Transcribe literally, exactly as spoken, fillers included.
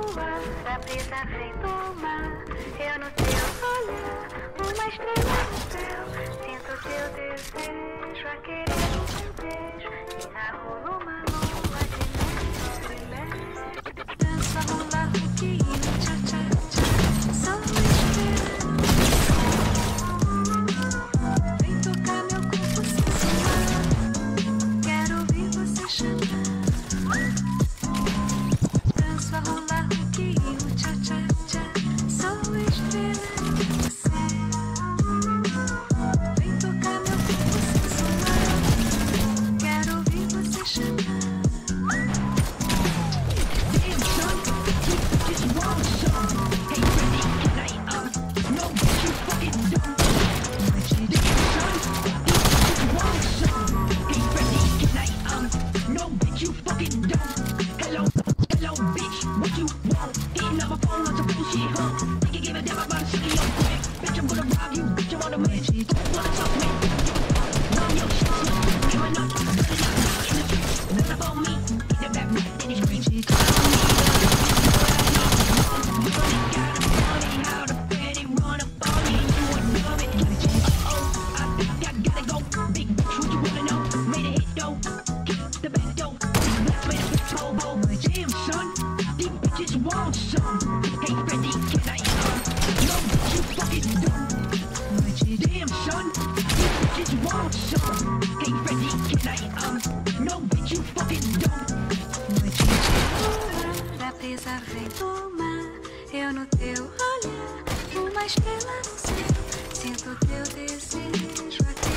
lua, a brisa vem do mar. Eu no teu olhar, uma estrela no céu. Sinto teu desejo, a querer um beijo. E na rua uma lua de neve. Dança, rola, roquinho, tchá, tchá, tchá. Sou estrela. Vem tocar meu corpo sensual. Quero ouvir você chamar. Dança, rola, roquinho, tchá, tchá, tchá. Sou estrela de você. Vem tocar meu corpo sensual. Quero ouvir você chamar. Damn son, you just wrong son. Hey Freddy, can I um know that you fucking dumb? Damn son, you just wrong son. Hey Freddy, can I um know that you fucking dumb? Hello, hello bitch, what you want? Hitting up my phone on some bullshit, huh? Think you give a damn about a city on quick? Bitch, I'm gonna rob you, bitch, I'm on a mission. Don't wanna talk me, run your shit, slut. You ain't not, better not in the streets. Run up on me, hit the back, right, then he screams. Damn son, you just want some. Hey Freddy, can I um know that you fucking dumb? Noite de lua, a brisa vem do mar. Eu no teu olhar, uma estrela no céu. Sinto teu desejo aqui.